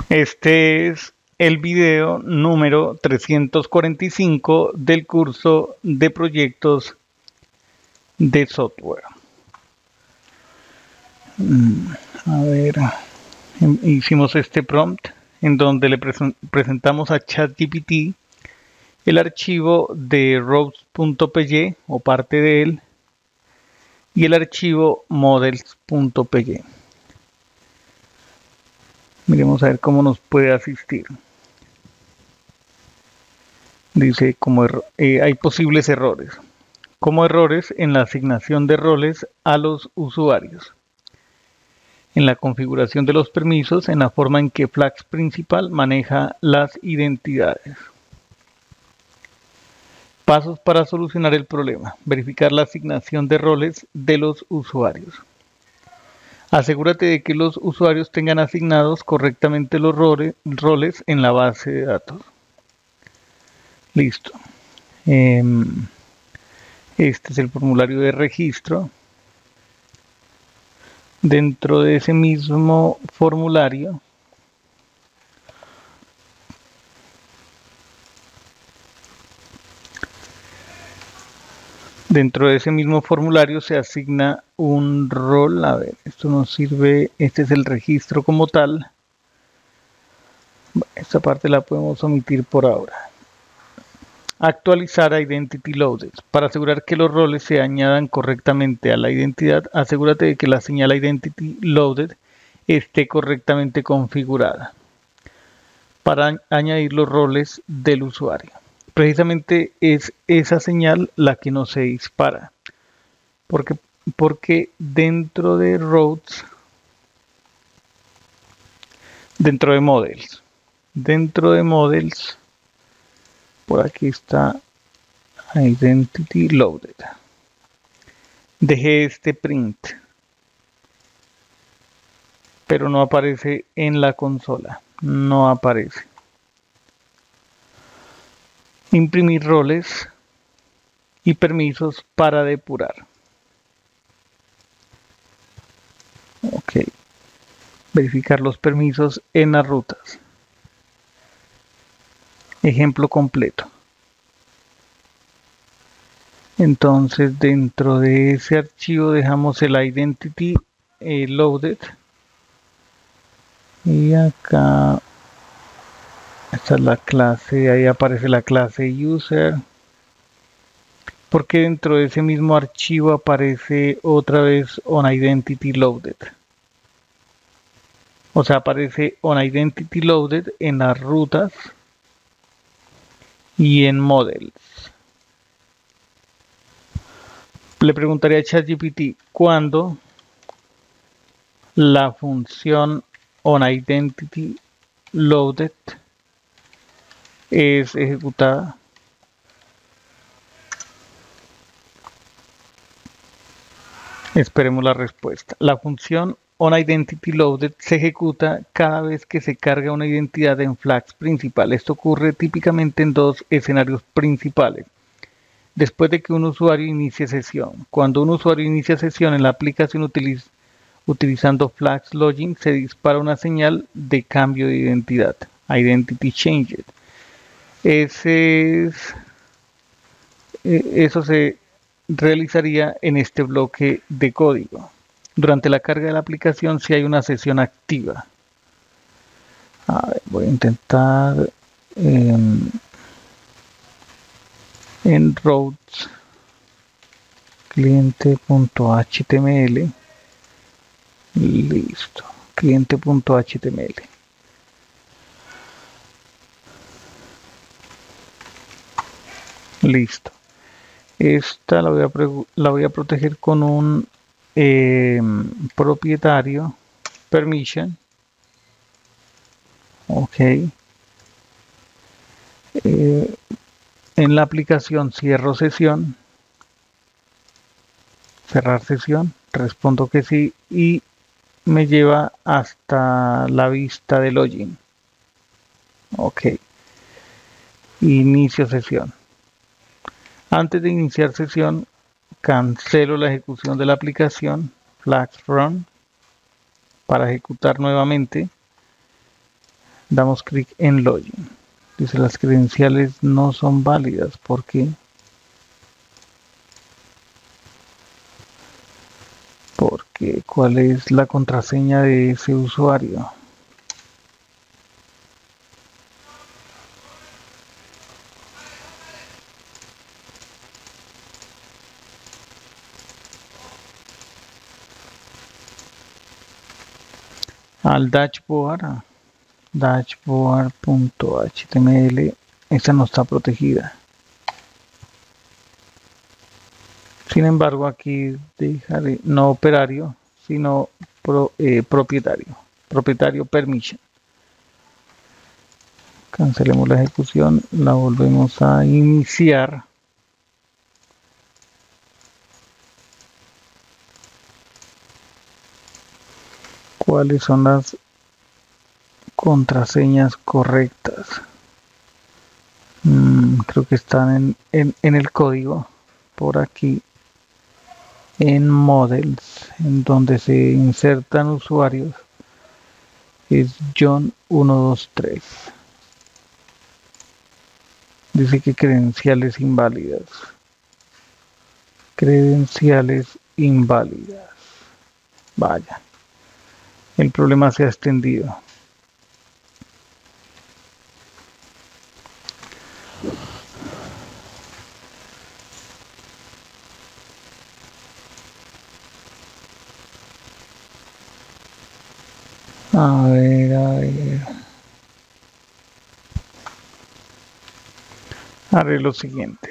Este es el video número 345 del curso de proyectos de software. A ver, hicimos este prompt en donde le presentamos a ChatGPT el archivo de routes.py o parte de él y el archivo models.py. Miremos a ver cómo nos puede asistir. Dice hay posibles errores, como errores en la asignación de roles a los usuarios, en la configuración de los permisos, en la forma en que Flask principal maneja las identidades. Pasos para solucionar el problema. Verificar la asignación de roles de los usuarios. Asegúrate de que los usuarios tengan asignados correctamente los roles en la base de datos. Listo. Este es el formulario de registro. Dentro de ese mismo formulario se asigna un rol. A ver, esto nos sirve. Este es el registro como tal. Esta parte la podemos omitir por ahora. Actualizar Identity Loaded. Para asegurar que los roles se añadan correctamente a la identidad, asegúrate de que la señal Identity Loaded esté correctamente configurada para añadir los roles del usuario. Precisamente es esa señal la que no se dispara, porque dentro de routes, dentro de models, por aquí está Identity Loaded. Dejé este print, pero no aparece en la consola. No aparece. Imprimir roles y permisos para depurar. Ok. Verificar los permisos en las rutas. Ejemplo completo. Entonces dentro de ese archivo dejamos el Identity Loaded. Y acá esta es la clase, ahí aparece la clase user. Porque dentro de ese mismo archivo aparece otra vez onIdentityLoaded. O sea, aparece onIdentityLoaded en las rutas y en models. Le preguntaría a ChatGPT cuándo la función onIdentityLoaded es ejecutada. Esperemos la respuesta. La función onIdentityLoaded se ejecuta cada vez que se carga una identidad en Flask principal. Esto ocurre típicamente en dos escenarios principales. Después de que un usuario inicie sesión. Cuando un usuario inicia sesión en la aplicación utilizando Flask Login, se dispara una señal de cambio de identidad, Identity Changed. Eso se realizaría en este bloque de código. Durante la carga de la aplicación, si hay una sesión activa. A ver, voy a intentar en routes cliente.html. Listo, cliente.html. Listo. Esta la voy a proteger con un propietario permission. Ok. En la aplicación cierro sesión. Cerrar sesión. Respondo que sí y me lleva hasta la vista de login. Ok. Inicio sesión. Antes de iniciar sesión, cancelo la ejecución de la aplicación Flask Run para ejecutar nuevamente. Damos clic en login. Dice las credenciales no son válidas. ¿Por qué? Porque ¿cuál es la contraseña de ese usuario? Al dashboard.html, esta no está protegida. Sin embargo, aquí dejaré no operario, sino propietario. Propietario permission. Cancelemos la ejecución, la volvemos a iniciar. ¿Cuáles son las contraseñas correctas? Creo que están en el código, por aquí, en models, en donde se insertan usuarios, es John123. Dice que credenciales inválidas. Credenciales inválidas. Vaya, el problema se ha extendido. A ver. Haré lo siguiente.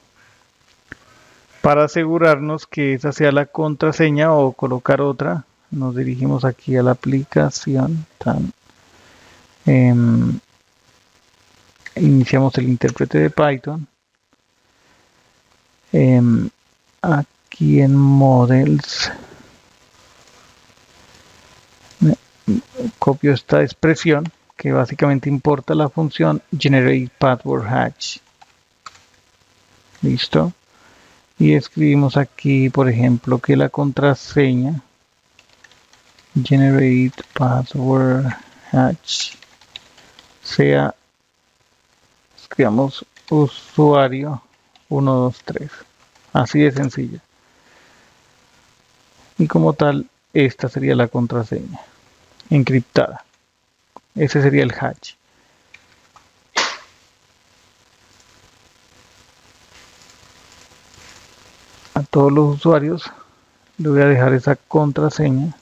Para asegurarnos que esa sea la contraseña o colocar otra, nos dirigimos aquí a la aplicación. Iniciamos el intérprete de Python. Aquí en Models copio esta expresión que básicamente importa la función generate password hash. Listo. Y escribimos aquí, por ejemplo, que la contraseña generate password hash sea, escribamos usuario 123. Así de sencilla. Y como tal, esta sería la contraseña encriptada. Ese sería el hash. A todos los usuarios le voy a dejar esa contraseña.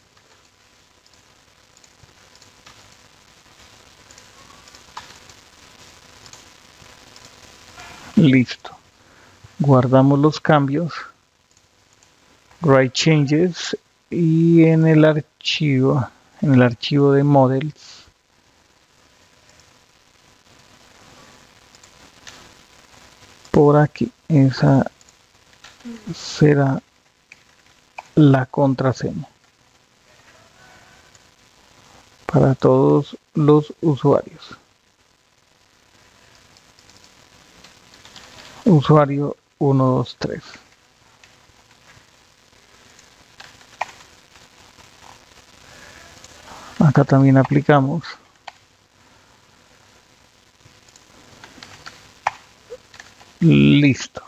Listo. Guardamos los cambios. Write changes. Y en el archivo de models, por aquí, esa será la contraseña para todos los usuarios. Usuario 123. Acá también aplicamos listo.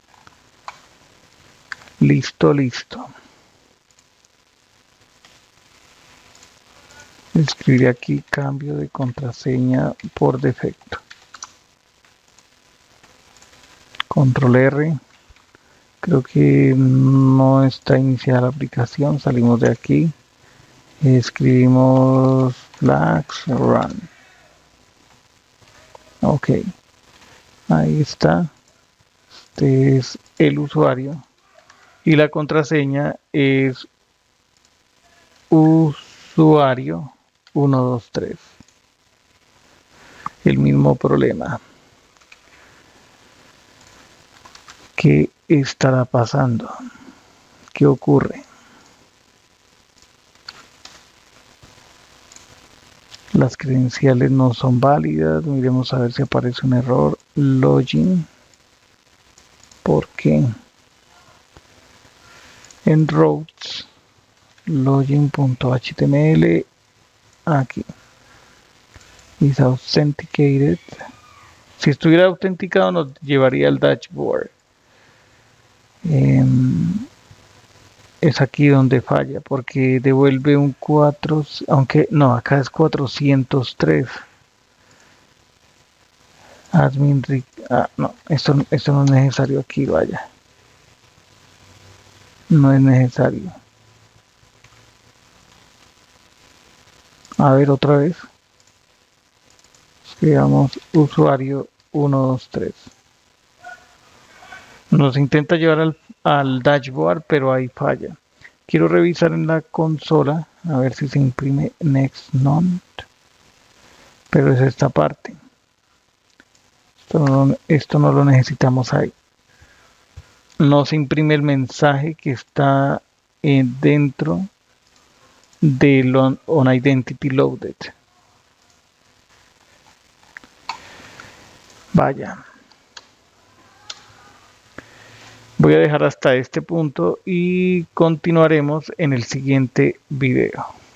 Escribir aquí cambio de contraseña por defecto. Control R. Creo que no está iniciada la aplicación. Salimos de aquí. Escribimos flags run. Ok. Ahí está. Este es el usuario. Y la contraseña es usuario 123. El mismo problema. ¿Qué estará pasando? ¿Qué ocurre? Las credenciales no son válidas. Miremos a ver si aparece un error. Login. ¿Por qué? En routes, login.html, aquí. is authenticated. Si estuviera autenticado nos llevaría al dashboard. Es aquí donde falla, porque devuelve un 4, aunque no, acá es 403. Admin, no, esto no es necesario aquí, vaya. No es necesario. A ver, otra vez. Escribamos usuario 123. Nos intenta llevar al dashboard, pero ahí falla. Quiero revisar en la consola, a ver si se imprime next none. Pero es esta parte. Esto no lo necesitamos ahí. No se imprime el mensaje que está dentro del on identity loaded. Vaya. Voy a dejar hasta este punto y continuaremos en el siguiente video.